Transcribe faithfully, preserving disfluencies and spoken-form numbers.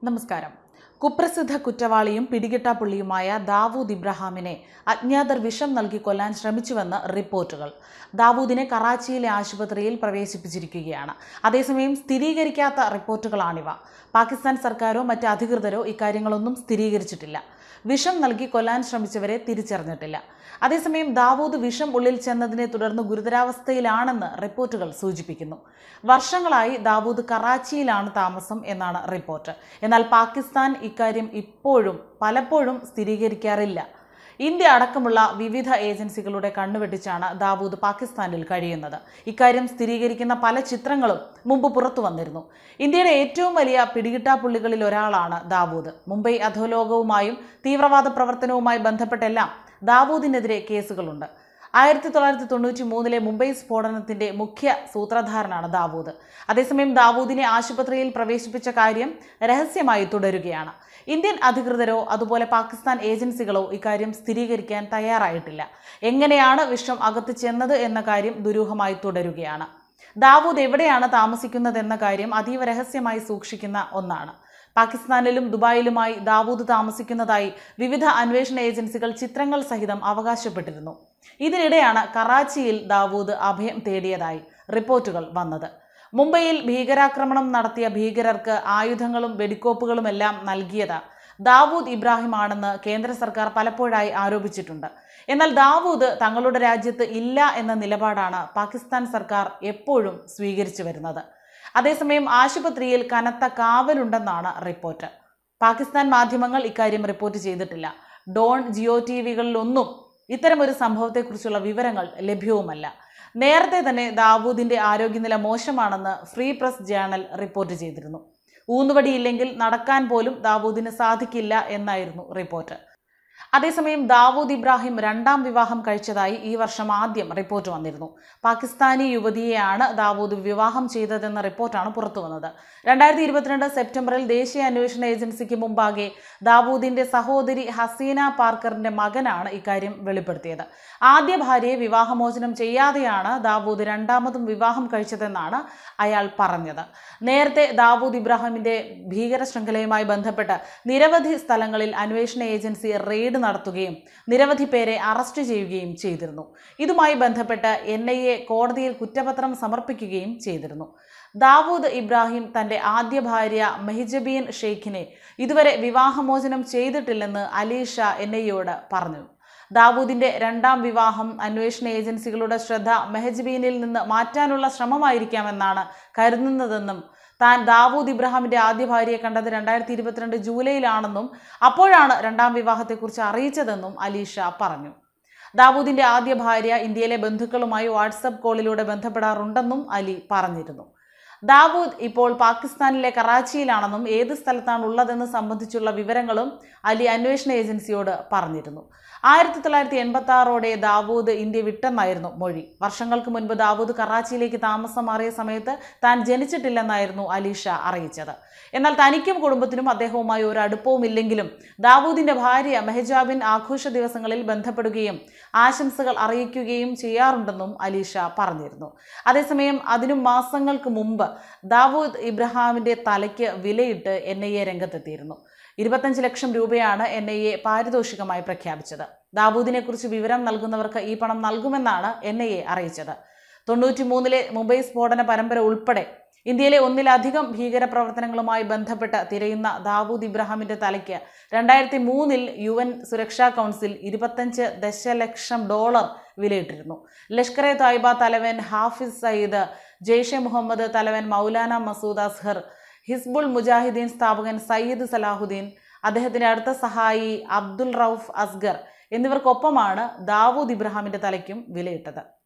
നമസ്കാരം. കുപ്രസിദ്ധ കുറ്റവാളിയും പിടികിട്ടാപ്പുള്ളിയുമായ ദാവൂദ് ഇബ്രാഹിമിനെ അജ്ഞാതർ വിഷം നൽകി കൊല്ലാൻ ശ്രമിച്ചുവെന്ന് റിപ്പോർട്ടുകൾ. ദാവൂദിനെ കറാച്ചിയിലെ ആശുപത്രിയിൽ പ്രവേശിപ്പിച്ചിരിക്കുകയാണ്. അതേസമയം സ്ഥിരീകരിക്കാത്ത റിപ്പോർട്ടുകളാണിവ. പാകിസ്ഥാൻ സർക്കാരോ മറ്റ് അധികൃതരോ ഇക്കാര്യങ്ങളൊന്നും സ്ഥിരീകരിച്ചിട്ടില്ല. വിഷം നൽകി കൊല്ലാൻ ശ്രമിച്ചവരെ തിരിച്ചറിഞ്ഞിട്ടില്ല. അതേസമയം ദാവൂദ് വിഷം ഉള്ളിൽ ചെന്നതിനെ തുടർന്ന് ഗുരുതരാവസ്ഥയിലാണെന്ന് റിപ്പോർട്ടുകൾ സൂചിപ്പിക്കുന്നു. വർഷങ്ങളായി ദാവൂദ് കറാച്ചിയിലാണ് താമസം എന്നാണ് റിപ്പോർട്ട്. എന്നാൽ പാകിസ്ഥാൻ ഇക്കാര്യം ഇപ്പോഴും പലപ്പോഴും സ്ഥിരീകരിക്കാറില്ല. ഇന്ത്യ അടക്കമുള്ള വിവിധ ഏജൻസികളുടെ കണ്ണുവെട്ടിച്ചാണ് ദാവൂദ് പാകിസ്ഥാനിൽ കഴിയുന്നത്. ഇക്കാര്യം സ്ഥിരീകരിക്കുന്ന പല ചിത്രങ്ങളും മുമ്പ് പുറത്തു വന്നിരുന്നു. ഇന്ത്യയുടെ ഏറ്റവും വലിയ പിടികിട്ടാപ്പുള്ളികളിൽ ഒരാളാണ് ദാവൂദ്. മുംബൈ അധോലോകവുമായും തീവ്രവാദ പ്രവർത്തനവുമായി ബന്ധപ്പെട്ടെല്ലാം ദാവൂദിനെതിരെ കേസുകളുണ്ട്. ആയിരത്തി തൊള്ളായിരത്തി തൊണ്ണൂറ്റി മൂന്നിലെ മുംബൈ സ്ഫോടനത്തിന്റെ മുഖ്യ സൂത്രധാരനാണ് ദാവൂദ്. അതേസമയം ദാവൂദിനെ ആശുപത്രിയിൽ പ്രവേശിപ്പിച്ച കാര്യം രഹസ്യമായി തുടരുകയാണ്. ഇന്ത്യൻ അധികൃതരോ അതുപോലെ പാകിസ്ഥാൻ ഏജൻസികളോ ഇക്കാര്യം സ്ഥിരീകരിക്കാൻ തയ്യാറായിട്ടില്ല. എങ്ങനെയാണ് വിഷം അകത്ത് ചെന്നത് എന്ന കാര്യം ദുരൂഹമായി തുടരുകയാണ്. ദാവൂദ് എവിടെയാണ് താമസിക്കുന്നതെന്ന കാര്യം അതീവ രഹസ്യമായി സൂക്ഷിക്കുന്ന ഒന്നാണ്. പാകിസ്ഥാനിലും ദുബായിലുമായി ദാവൂദ് താമസിക്കുന്നതായി വിവിധ അന്വേഷണ ഏജൻസികൾ ചിത്രങ്ങൾ സഹിതം അവകാശപ്പെട്ടിരുന്നു. ഇതിനിടെയാണ് കറാച്ചിയിൽ ദാവൂദ് അഭയം തേടിയതായി റിപ്പോർട്ടുകൾ വന്നത്. മുംബൈയിൽ ഭീകരാക്രമണം നടത്തിയ ഭീകരർക്ക് ആയുധങ്ങളും വെടിക്കോപ്പുകളുമെല്ലാം നൽകിയത് ദാവൂദ് ഇബ്രാഹിം ആണെന്ന് കേന്ദ്ര സർക്കാർ പലപ്പോഴായി ആരോപിച്ചിട്ടുണ്ട്. എന്നാൽ ദാവൂദ് തങ്ങളുടെ രാജ്യത്ത് ഇല്ല എന്ന നിലപാടാണ് പാകിസ്ഥാൻ സർക്കാർ എപ്പോഴും സ്വീകരിച്ചു വരുന്നത്. അതേസമയം ആശുപത്രിയിൽ കനത്ത കാവലുണ്ടെന്നാണ് റിപ്പോർട്ട്. പാകിസ്ഥാൻ മാധ്യമങ്ങൾ ഇക്കാര്യം റിപ്പോർട്ട് ചെയ്തിട്ടില്ല. ഡോൺ, ജിയോ ടി വികളിലൊന്നും ഇത്തരമൊരു സംഭവത്തെക്കുറിച്ചുള്ള വിവരങ്ങൾ ലഭ്യവുമല്ല. നേരത്തെ തന്നെ ദാവൂദിന്റെ ആരോഗ്യനില മോശമാണെന്ന് ഫ്രീ പ്രസ് ജേണൽ റിപ്പോർട്ട് ചെയ്തിരുന്നു. ഊന്നുവടിയില്ലെങ്കിൽ നടക്കാൻ പോലും ദാവൂദിന് സാധിക്കില്ല എന്നായിരുന്നു റിപ്പോർട്ട്. അതേസമയം ദാവൂദ് ഇബ്രാഹിം രണ്ടാം വിവാഹം കഴിച്ചതായി ഈ വർഷം ആദ്യം റിപ്പോർട്ട് വന്നിരുന്നു. പാകിസ്ഥാനി യുവതിയെയാണ് ദാവൂദ് വിവാഹം ചെയ്തതെന്ന റിപ്പോർട്ടാണ് പുറത്തു വന്നത്. രണ്ടായിരത്തി ഇരുപത്തിരണ്ട് സെപ്റ്റംബറിൽ ദേശീയ അന്വേഷണ ഏജൻസിക്ക് മുമ്പാകെ ദാവൂദിന്റെ സഹോദരി ഹസീന പാർക്കറിന്റെ മകനാണ് ഇക്കാര്യം വെളിപ്പെടുത്തിയത്. ആദ്യ ഭാര്യയെ വിവാഹമോചനം ചെയ്യാതെയാണ് ദാവൂദ് രണ്ടാമതും വിവാഹം കഴിച്ചതെന്നാണ് അയാൾ പറഞ്ഞത്. നേരത്തെ ദാവൂദ് ഇബ്രാഹിമിന്റെ ഭീകര ശൃംഖലയുമായി ബന്ധപ്പെട്ട് നിരവധി സ്ഥലങ്ങളിൽ അന്വേഷണ ഏജൻസി റെയ്ഡ് നടത്തുകയും നിരവധി പേരെ അറസ്റ്റ് ചെയ്യുകയും ചെയ്തിരുന്നു. ഇതുമായി ബന്ധപ്പെട്ട് എൻ ഐ എ കോടതിയിൽ കുറ്റപത്രം സമർപ്പിക്കുകയും ചെയ്തിരുന്നു. ദാവൂദ് ഇബ്രാഹിം തന്റെ ആദ്യ ഭാര്യ മെഹ്ജബീൻ ഷെയ്ഖിനെ ഇതുവരെ വിവാഹമോചനം ചെയ്തിട്ടില്ലെന്ന് അലീഷ എൻ ഐ എയോട് പറഞ്ഞു. ദാവൂദിന്റെ രണ്ടാം വിവാഹം അന്വേഷണ ഏജൻസികളുടെ ശ്രദ്ധ മെഹ്ജബീനിൽ നിന്ന് മാറ്റാനുള്ള ശ്രമമായിരിക്കാമെന്നാണ് കരുതുന്നതെന്നും താൻ ദാവൂദ് ഇബ്രാഹിമിന്റെ ആദ്യ ഭാര്യയെ കണ്ടത് രണ്ടായിരത്തി ഇരുപത്തിരണ്ട് ജൂലൈയിലാണെന്നും അപ്പോഴാണ് രണ്ടാം വിവാഹത്തെക്കുറിച്ച് അറിയിച്ചതെന്നും അലീഷ പറഞ്ഞു. ദാവൂദിന്റെ ആദ്യ ഭാര്യ ഇന്ത്യയിലെ ബന്ധുക്കളുമായി വാട്സപ്പ് കോളിലൂടെ ബന്ധപ്പെടാറുണ്ടെന്നും അലി പറഞ്ഞിരുന്നു. ദാവൂദ് ഇപ്പോൾ പാകിസ്ഥാനിലെ കറാച്ചിയിലാണെന്നും ഏത് സ്ഥലത്താണ് ഉള്ളതെന്ന് സംബന്ധിച്ചുള്ള വിവരങ്ങളും അലി അന്വേഷണ ഏജൻസിയോട് പറഞ്ഞിരുന്നു. ആയിരത്തി തൊള്ളായിരത്തി എൺപത്തി ആറോടെ ദാവൂദ് ഇന്ത്യ വിട്ടെന്നായിരുന്നു മൊഴി. വർഷങ്ങൾക്ക് മുൻപ് ദാവൂദ് കറാച്ചിയിലേക്ക് താമസം മാറിയ സമയത്ത് താൻ ജനിച്ചിട്ടില്ലെന്നായിരുന്നു അലീഷ അറിയിച്ചത്. എന്നാൽ തനിക്കും കുടുംബത്തിനും അദ്ദേഹവുമായി ഒരു അടുപ്പവും ഇല്ലെങ്കിലും ദാവൂദിന്റെ ഭാര്യ മെഹ്ജാബിൻ ആഘോഷ ദിവസങ്ങളിൽ ബന്ധപ്പെടുകയും ആശംസകൾ അറിയിക്കുകയും ചെയ്യാറുണ്ടെന്നും അലീഷ പറഞ്ഞിരുന്നു. അതേസമയം അതിനു മാസങ്ങൾക്ക് മുമ്പ് ദാവൂദ് ഇബ്രാഹിമിന്റെ തലയ്ക്ക് വിലയിട്ട് എൻ ഐ എ രംഗത്തെത്തിയിരുന്നു. ഇരുപത്തഞ്ച് ലക്ഷം രൂപയാണ് എൻ ഐ എ പാരിതോഷികമായി പ്രഖ്യാപിച്ചത്. ദാവൂദിനെ കുറിച്ച് വിവരം നൽകുന്നവർക്ക് ഈ പണം നൽകുമെന്നാണ് എൻ ഐ എ അറിയിച്ചത്. തൊണ്ണൂറ്റി മൂന്നിലെ മുംബൈ സ്ഫോടന പരമ്പര ഉൾപ്പെടെ ഇന്ത്യയിലെ ഒന്നിലധികം ഭീകര പ്രവർത്തനങ്ങളുമായി ബന്ധപ്പെട്ട് തിരയുന്ന ദാവൂദ് ഇബ്രാഹിമിന്റെ തലയ്ക്ക് രണ്ടായിരത്തി മൂന്നിൽ യു എൻ സുരക്ഷാ കൗൺസിൽ ഇരുപത്തഞ്ച് ദശലക്ഷം ഡോളർ വിലയിട്ടിരുന്നു. ലഷ്കർ എ തോയ്ബ തലവൻ ഹാഫിസ് സയ്യിദ്, ജെയ്ഷെ മുഹമ്മദ് തലവൻ മൗലാന മസൂദ് അസ്ഹർ, ഹിസ്ബുൾ മുജാഹിദീൻ സ്ഥാപകൻ സയ്യിദ് സലാഹുദ്ദീൻ, അദ്ദേഹത്തിന്റെ അടുത്ത സഹായി അബ്ദുൾ റൌഫ് അസ്ഗർ എന്നിവർക്കൊപ്പമാണ് ദാവൂദ് ഇബ്രാഹിമിന്റെ തലയ്ക്കും വിലയിട്ടത്.